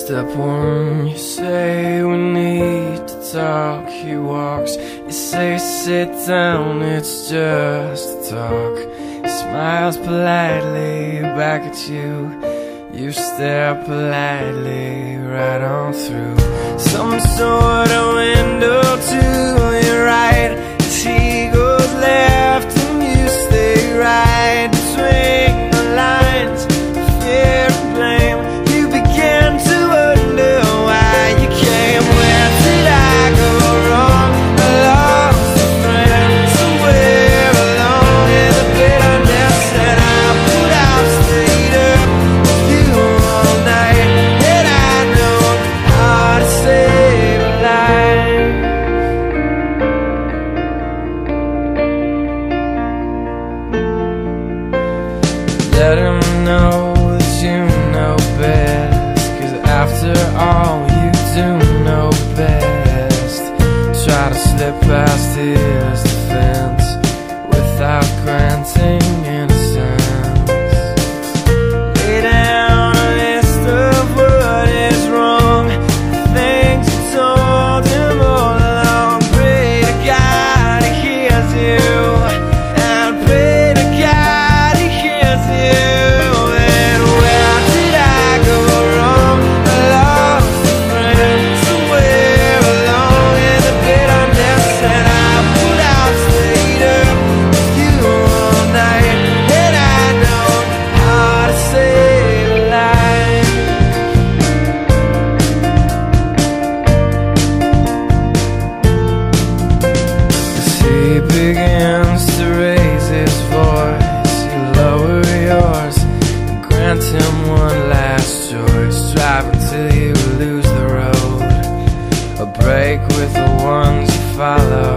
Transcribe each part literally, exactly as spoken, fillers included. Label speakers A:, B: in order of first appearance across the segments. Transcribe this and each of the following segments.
A: Step one, you say we need to talk. He walks, you say sit down, it's just a talk. He smiles politely back at you. You stare politely right on through some sort of window to your right. As he goes left and you stay right between the lines of fear and blame. You begin to wonder why you came. Where did I go wrong? I lost a friend somewhere along in the bitterness that I put out. Stayed up with you all night, and I know how to save a life. Let him know that you know best, 'cause after all you do know best. Try to slip past his defense without granting innocence. Lay down a list of what is wrong, the things you told him all along. Pray to God he hears you, and pray to God he hears you. And where did I go wrong? I lost a friend somewhere along in the bitterness that I put out. Stayed up with you all night, and I know how to save a life. As he begins to raise his voice, you lower yours and grant him one last choice. Drive until you lose the road, a break with the ones you follow.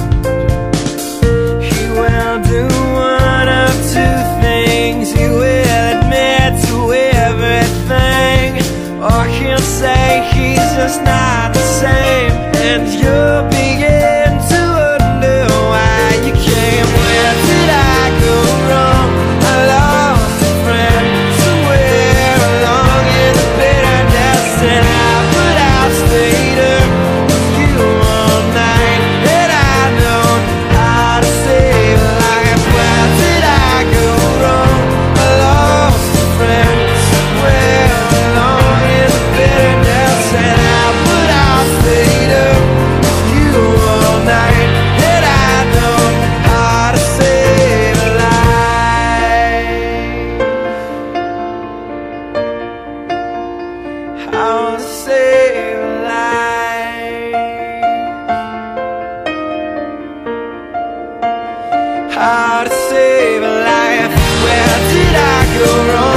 A: He will do one of two things. He will admit to everything, or he'll say he's just not the same. And you'll begin to wonder why you came. Where did I go wrong? I lost a friend somewhere along in the bitterness that I put out. Stayed up with you all night, and I know how to save a life. Where did I go wrong? I lost a friend somewhere along in the bitterness that I put out. Stayed up with you all night, and I know how to save a life. How to save a life. How to save a life. Where did I go wrong?